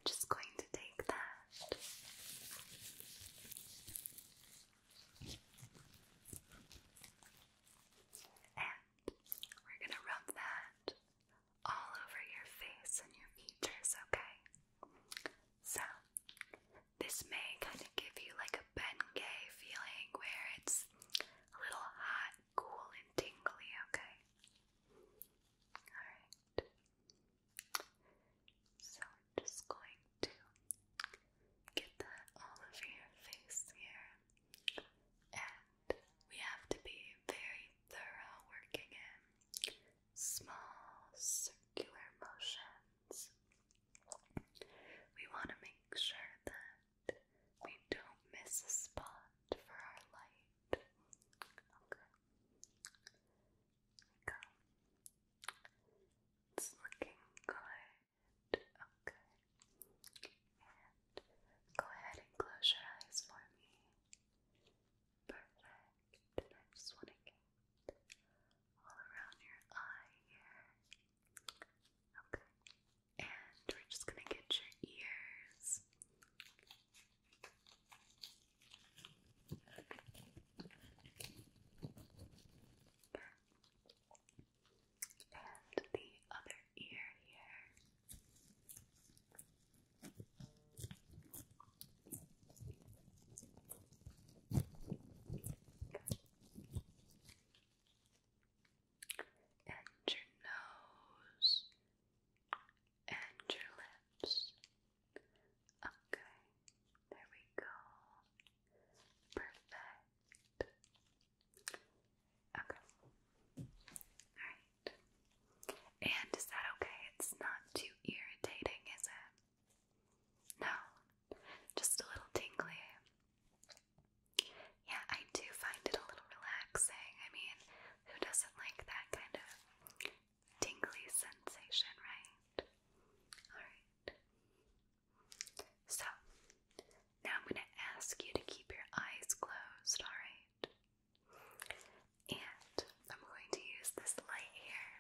just going to take that and we're going to rub that all over your face and your features, okay? So, this may kind of give you like a Bengay feeling where it's a little hot, cool, and tingly, okay? Alright. So we're just going to get that all over your face here. And we have to be very thorough working in small circular motions. We want to make sure that we don't miss a spot for our light. Okay. There we go. It's looking good. Okay. And go ahead and close your eyes for me. Perfect. And I just want to get all around your eye here. Okay. And we're just going to get your ears. And the other ear here. And your nose. And your lips. Okay, there we go. Perfect. Okay. Alright. And is that okay? It's not too irritating, is it? No, just a little tingly. Yeah, I do find it a little relaxing. I mean, who doesn't like that kind of tingly sensation, right? Alright. So, now I'm going to ask you to keep your eyes closed, alright? And I'm going to use this light here.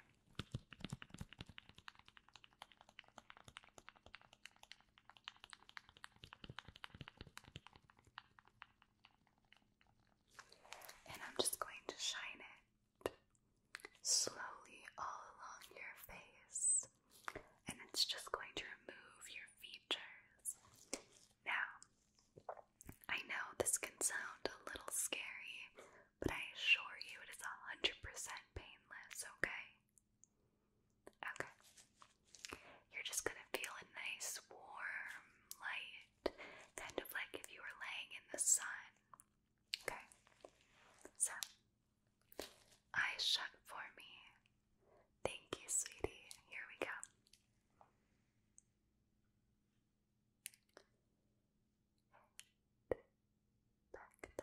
And I'm just going to shine it slowly all along your face. And it's just going to remove your features. Now, I know this can sound a little scary, but I assure you it is 100% painless, okay? Okay. You're just gonna feel a nice warm light, kind of like if you were laying in the sun. Okay? So, eyes shut for me. Thank you, sweetie. Here we go. Back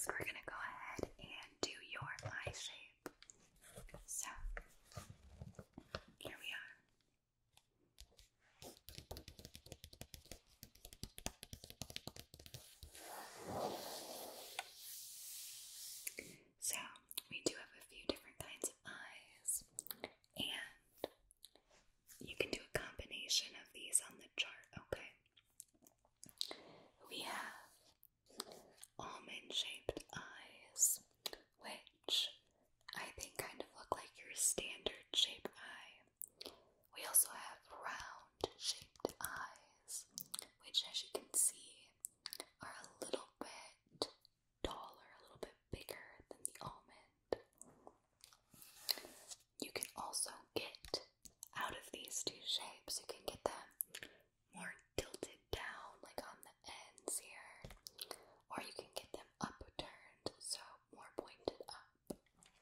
next we're gonna go ahead and do your eye shape. So, here we are. So, we do have a few different kinds of eyes, and you can do a combination of these on the chart, okay? We have almond-shaped eyes, which I think kind of look like your standard shape eye. We also have round-shaped eyes, which, as you can see, are a little bit taller, a little bit bigger than the almond. You can also get out of these two shapes, you can get them more tilted down, like on the ends here, or you can get them upturned, so more pointed up.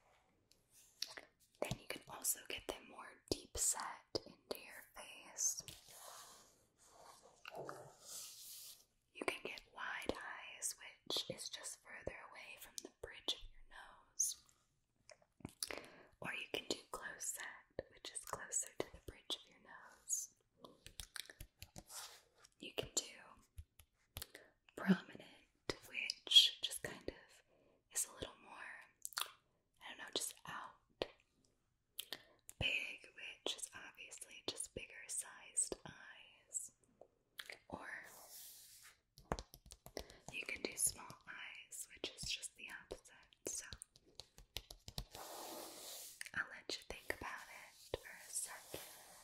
Then you can also get them more deep set into your face. You can get wide eyes, which is just further away from the bridge of your nose. Or you can do close set, which is closer to the bridge of your nose. You can do prominent, which just kind of is a little more, I don't know, just out. Big, which is obviously just bigger sized eyes. Or you can do small eyes, which is just the opposite. So I'll let you think about it for a second.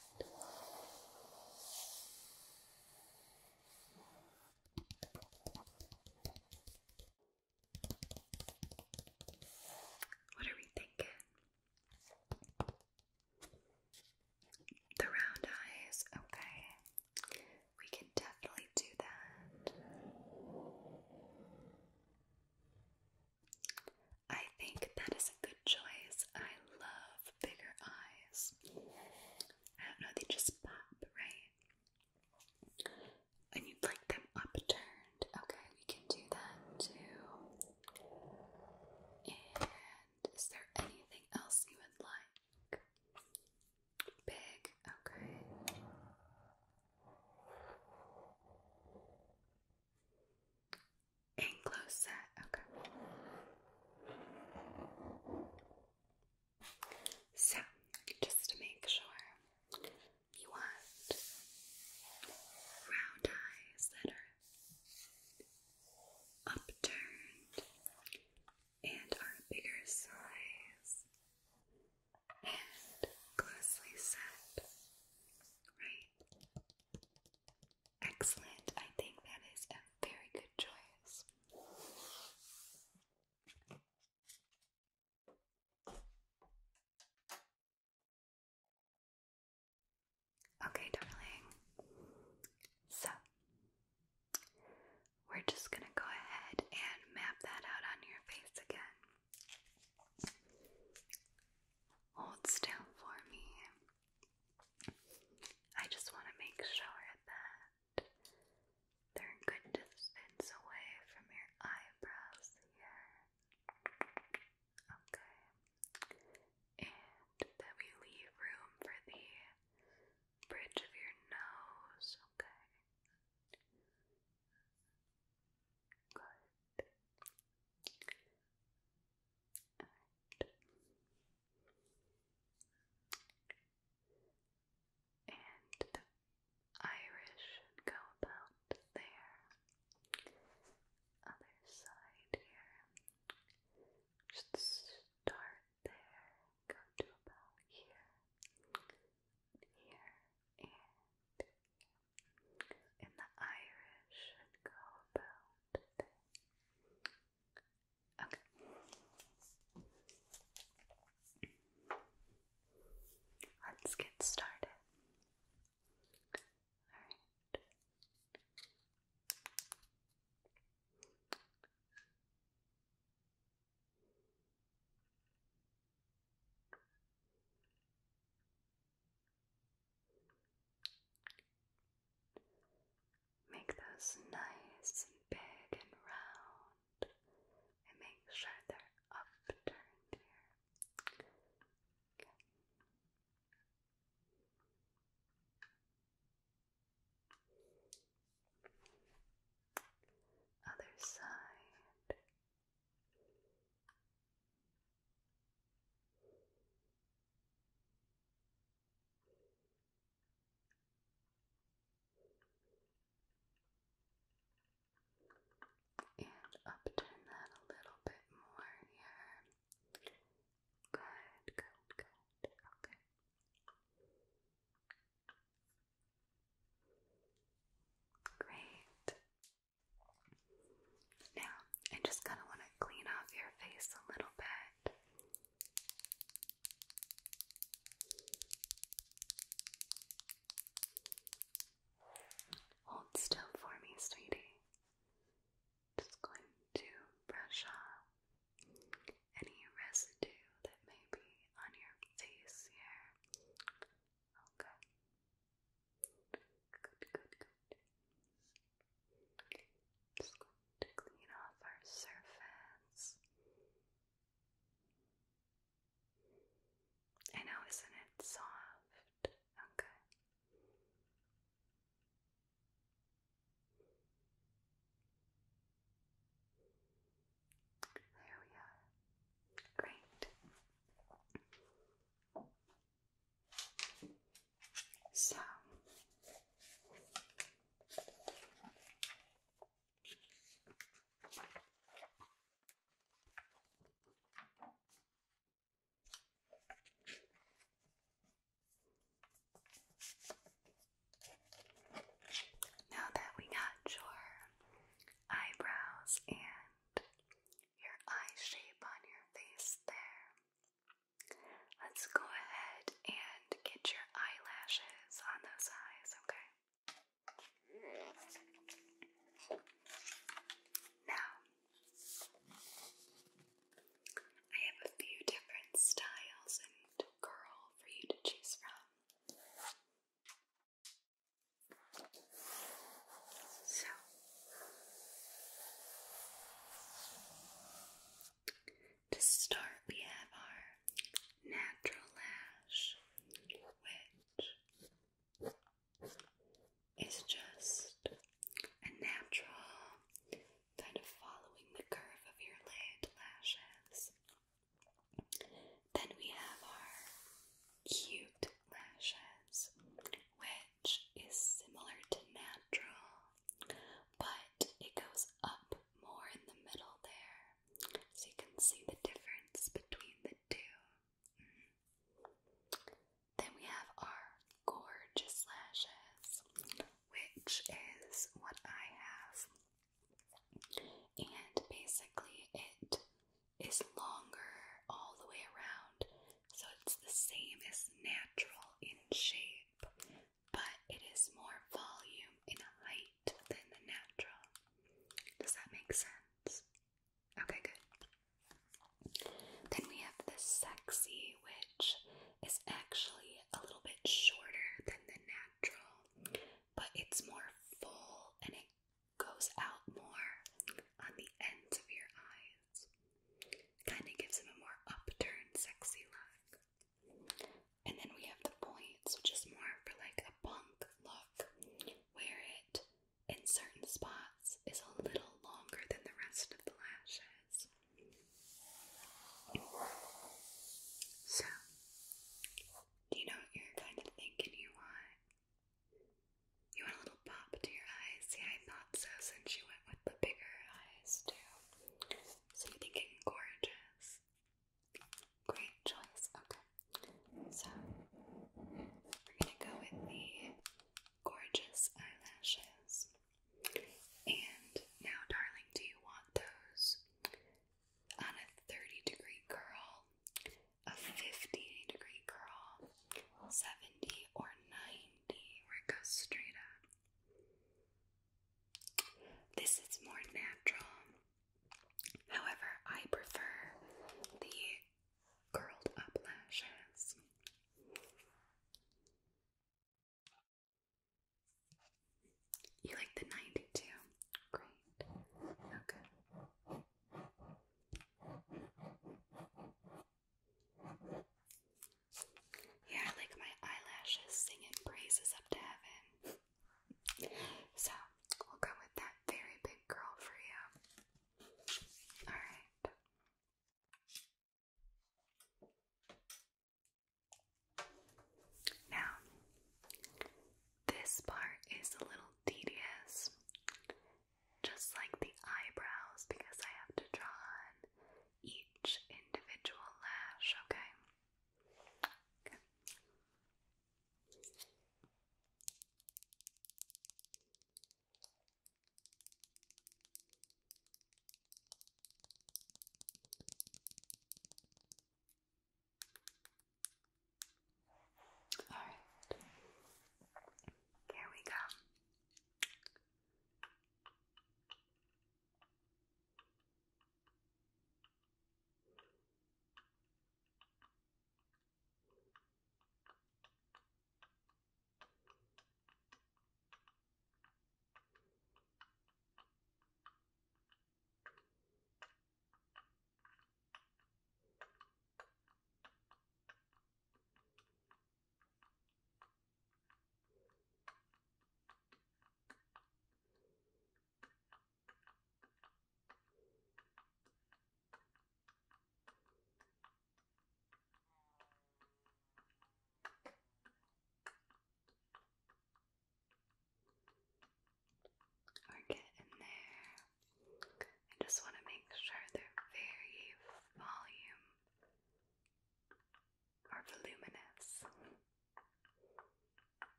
What are we thinking? The round eyes, okay. We can definitely do that. I think that is a good choice. I love bigger eyes. I don't know, they just pop, right? And you'd like them upturned. Okay, we can do that too. And is there anything else you would like? Big, okay. And close set, okay. So, just to make sure, you want round eyes that are upturned and are a bigger size and closely set, right? Excellent. I think that is a very good choice. Okay, darling. So, we're just gonna go ahead and map that out on your face again. Hold still for me. I just want to make sure that they're a good distance away from your eyebrows here. Okay. And that we leave room for the bridge of your nose. Okay. Good. And the iris should go about there. Other side here. Just start there. Go to about here. Here. And the iris should go about there. Okay. Let's get started. Alright. Make those nice and big and round, and make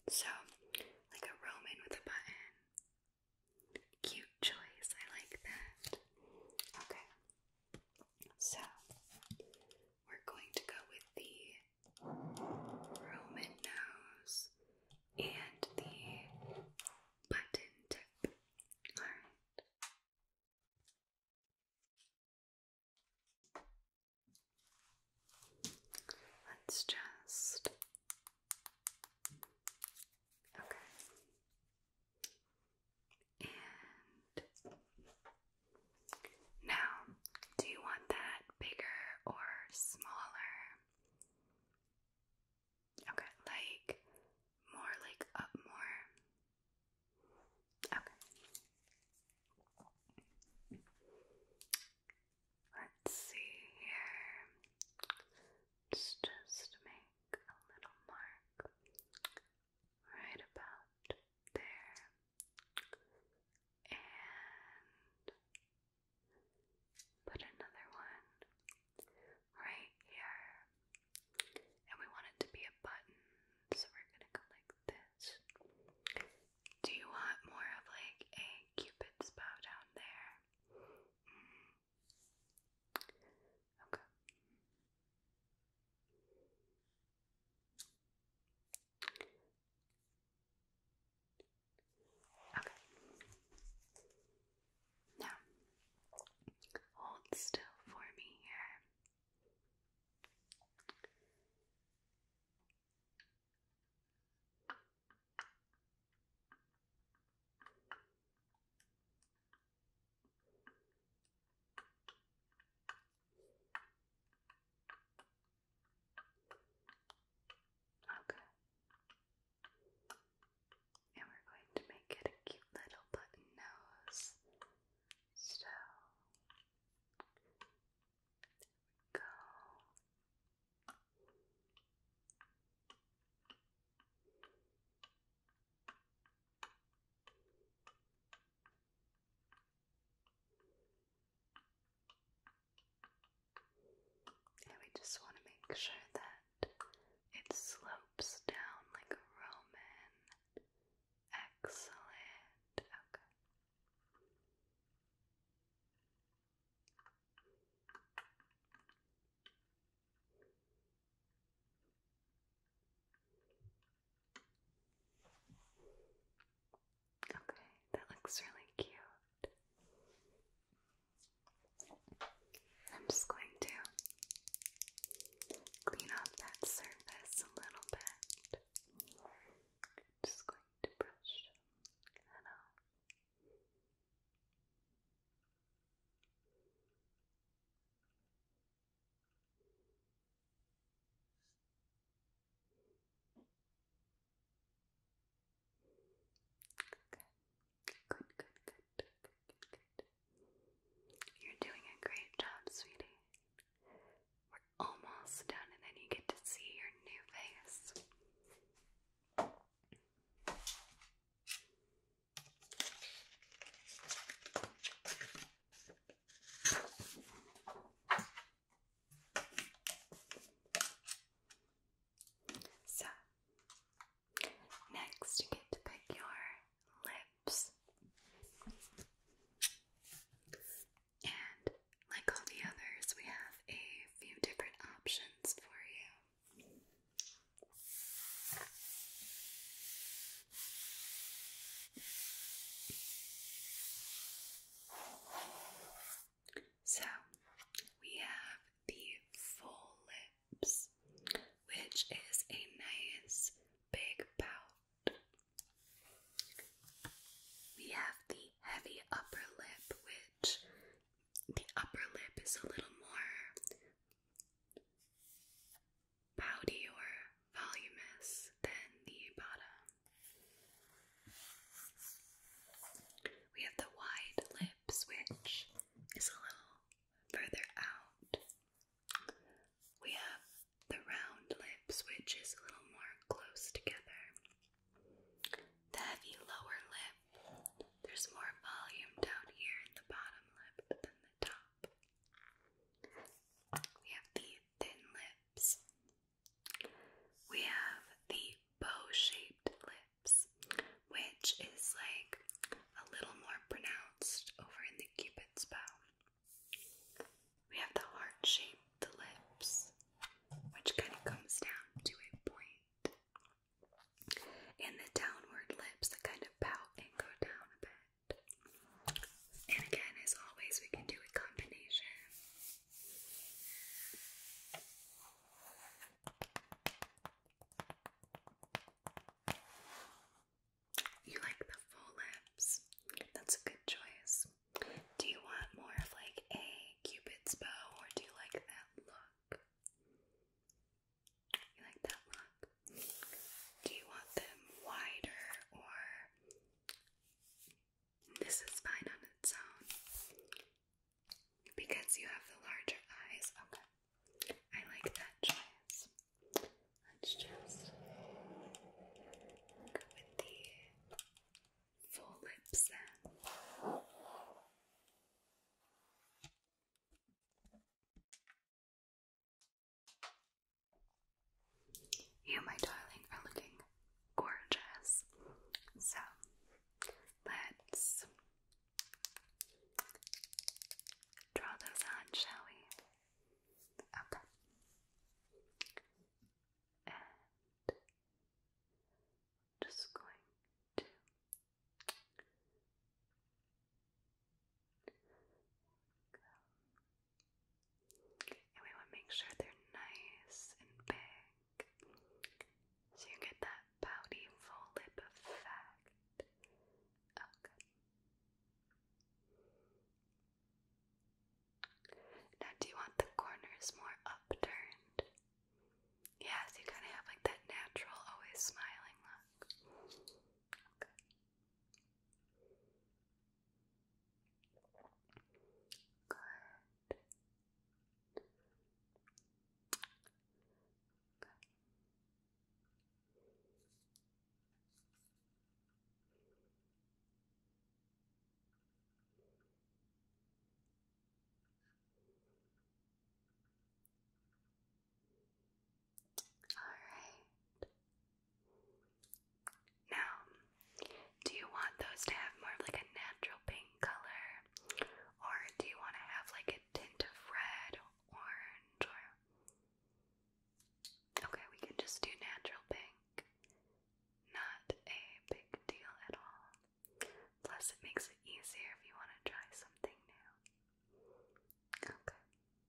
So, like a Roman with a button. Cute choice, I like that. Okay, so we're going to go with the Roman nose and the button tip. Alright. Let's just. Okay. And now, do you want that bigger or smaller? Okay, like more like up more. Okay. Let's see here. Let's just make a little mark right about there. And put another one right here. And we want it to be a button, so we're gonna go like this. Do you want more of like a cupid's bow down there? Okay. Okay. Now, hold still for me here. Okay. And we're going to make it a cute little button nose. So, go. And we just want to make sure that it slopes down like a Roman. Excellent. Okay. Okay, that looks really cute. I'm just going to clean off that surface a little bit. Just going to brush that off. Good, good, good, good, good, good. You're doing a great job, sweetie. We're almost done, and then you get to see your new face. So, next you get to pick your lips. And like all the others, we have a few different options for you. So, we have the full lips, which is a nice big pout. We have the heavy upper lip, which the upper lip is a little more pouty or voluminous than the bottom. We have the wide lips, which is a little further out. We have the round lips, which is a little more close together. The heavy lower lip, there's more volume down here in the bottom lip than the top. We have the thin lips. We have the bow-shaped lip. you have the larger eyes. Okay. I like that choice. Let's just go with the full lips then. You, my darling, are looking gorgeous. So, let's draw those on, shall we? Okay. And just going to and we want to make sure they're nice and big so you get that pouty full lip effect. Okay. Now, do you want the corners more upturned? Yes, you kind of have like that natural, always smiling look. Okay. Good. Alright. Now, do you want those to have more of like a natural pink color? Or do you want to have like a tint of red, orange, or... Okay, we can just do natural pink. Not a big deal at all. Plus, it makes it easier if you want to try something new. Okay.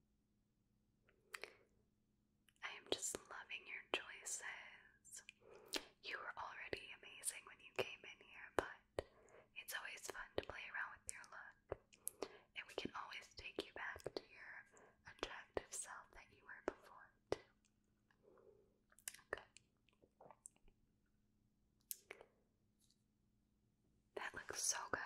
I am just loving your choices. You were already amazing when you came in here, but it's always fun to play around with your look. And we can always take you back to your attractive self that you were before, too. Okay. That looks so good.